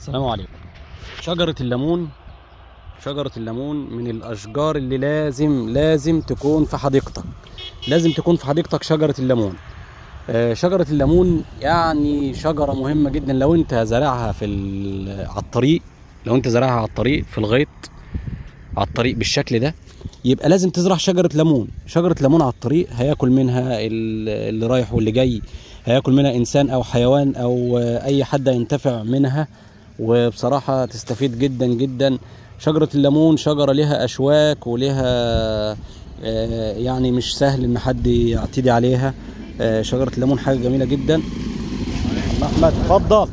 السلام عليكم. شجرة الليمون، شجرة الليمون من الأشجار اللي لازم تكون في حديقتك. لازم تكون في حديقتك شجرة الليمون. شجرة الليمون يعني شجرة مهمة جدا. لو انت زرعها على الطريق، لو انت زرعها على الطريق في الغيط على الطريق بالشكل ده، يبقى لازم تزرع شجرة ليمون. شجرة ليمون على الطريق هياكل منها اللي رايح واللي جاي، هياكل منها إنسان أو حيوان أو أي حد ينتفع منها، وبصراحة تستفيد جدا جدا. شجرة الليمون شجرة لها أشواك ولها يعني مش سهل إن حد يعتدي عليها. شجرة الليمون حاجة جميلة جدا. أحمد اتفضل.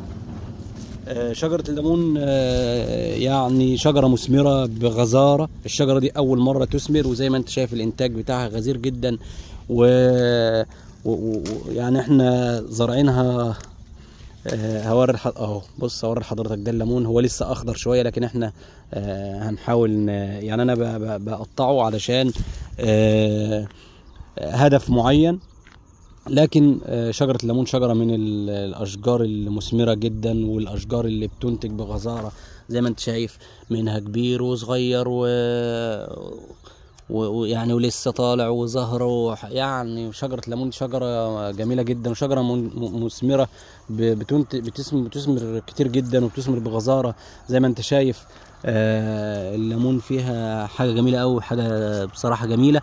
شجرة الليمون يعني شجرة مثمرة بغزارة. الشجرة دي أول مرة تثمر، وزي ما أنت شايف الإنتاج بتاعها غزير جدا. يعني إحنا زارعينها. هوري أهو، بص هوري لحضرتك. ده الليمون هو لسه أخضر شوية، لكن إحنا هنحاول يعني أنا بقطعه علشان هدف معين. لكن شجرة الليمون شجرة من الأشجار المثمرة جدا، والأشجار اللي بتنتج بغزارة. زي ما انت شايف منها كبير وصغير ويعني ولسه طالع وزهر. يعني شجرة الليمون شجرة جميلة جدا، وشجرة مثمرة بتثمر كتير جدا وبتثمر بغزارة. زي ما انت شايف الليمون فيها حاجة جميلة أوي، حاجة بصراحة جميلة.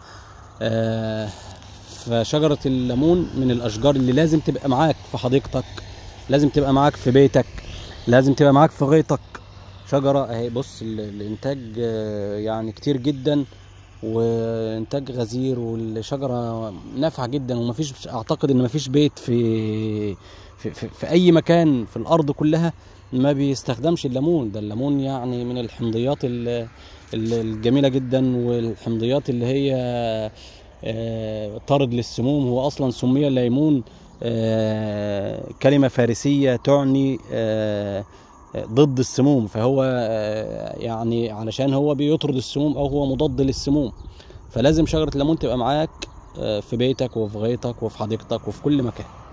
فشجرة الليمون من الأشجار اللي لازم تبقى معاك في حديقتك، لازم تبقى معاك في بيتك، لازم تبقى معاك في غيطك. شجرة اهي، بص الإنتاج يعني كتير جدا، وإنتاج غزير، والشجرة نافعة جدا. ومفيش، أعتقد إن مفيش بيت في أي مكان في الأرض كلها ما بيستخدمش الليمون. ده الليمون يعني من الحمضيات الجميلة جدا، والحمضيات اللي هي طارد للسموم. هو اصلا سمي الليمون كلمة فارسية تعني ضد السموم، فهو يعني علشان هو بيطرد السموم او هو مضاد للسموم. فلازم شجرة الليمون تبقى معاك في بيتك وفي غيطك وفي حديقتك وفي كل مكان.